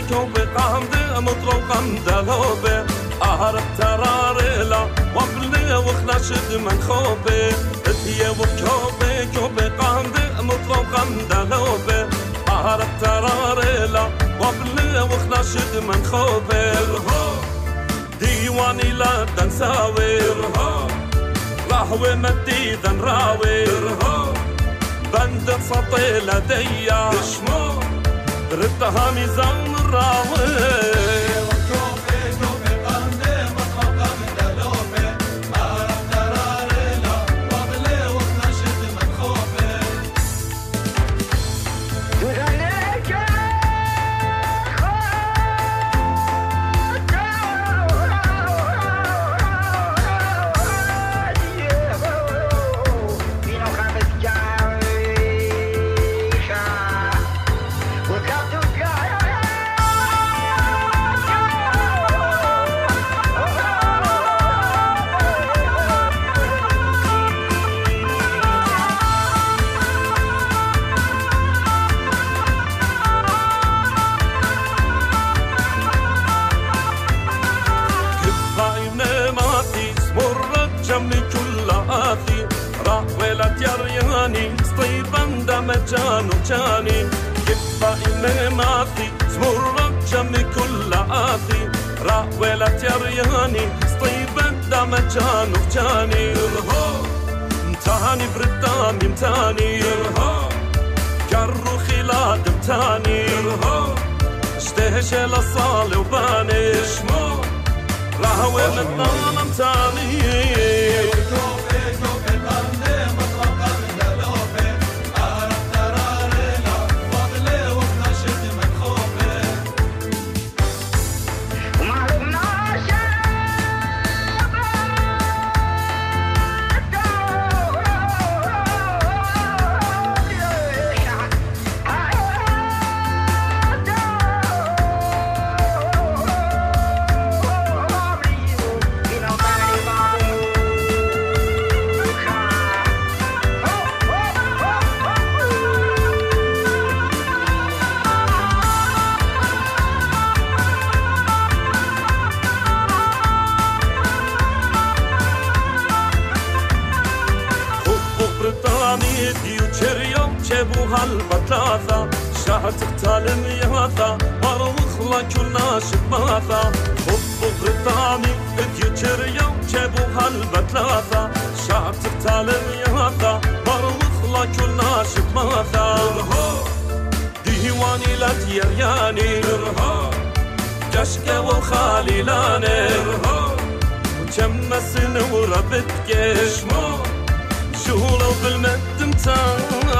كوب قامد مطلو قامد لوبه أهرب ترارلا وابلي وخناشد من خوبه هي وكوبه كوب قامد مطلو قامد لوبه أهرب ترارلا وابلي وخناشد من خوبه ديواني لا تنساوي راهوي مديدا راوي بند سطي لدي ردها ميزان راوي جانو جاني كفا إني ماثي زمرك جمي كل آثي راويلة يرياني سطيبا دام جانو جاني امتاني بردامي امتاني جرو خلاد امتاني اشتهش لصالي وباني راوي مدام امتاني هالبطاثة شاعت تالم يهاثة وروخلا كلنا شباثة خبو غرطاني اديو تشريو جابو هالبطاثة شاعت تالم يهاثة وروخلا كلنا شباثة ديواني لا تيرياني كشكة وخاليلاني وجمس نورة بتكش شهولة بالمد متان